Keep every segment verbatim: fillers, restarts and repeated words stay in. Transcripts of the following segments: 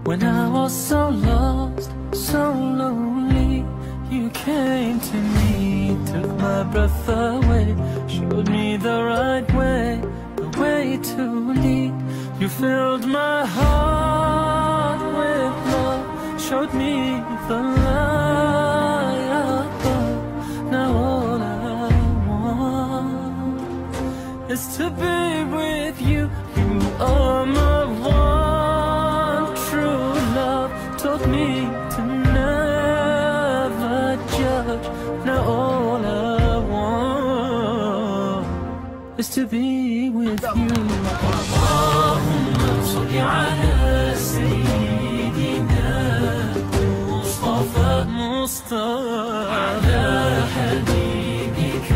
When I was so lost, so lonely, you came to me, took my breath away, showed me the right way, the way to lead. You filled my heart with love, showed me the light above. Now all I want is to be with you. You are my one true love, taught me to never judge. Now all I want is to be with you. اللهم صل على سيدنا مصطفى مصطفى على حبيبك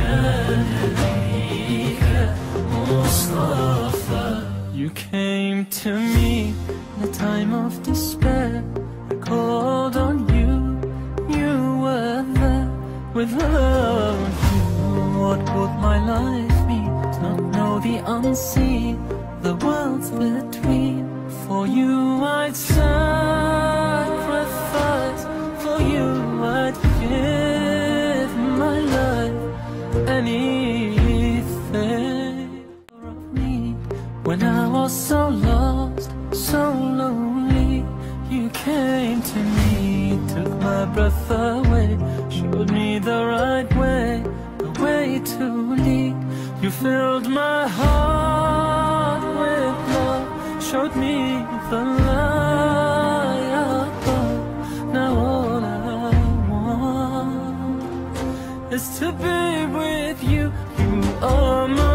نبيك مصطفى. You came to me in a time of despair. I called on you, you were there. Without you, what would my life be? To not know the unseen, the worlds between. For you I'd sacrifice, for you I'd give my life, anything of me. When I was so lost, so lonely, you came to me, took my breath away, showed me the right way, the way to lead. You filled my heart with love, showed me the light above. Now all I want is to be with you. You are my